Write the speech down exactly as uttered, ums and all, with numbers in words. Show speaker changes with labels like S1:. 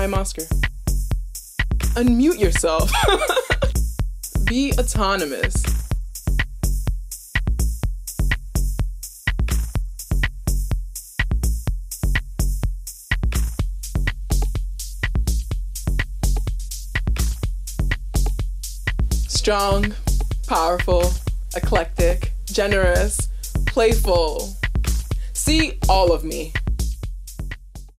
S1: I'm Oskar. Unmute yourself. Be autonomous. Strong, powerful, eclectic, generous, playful. See all of me.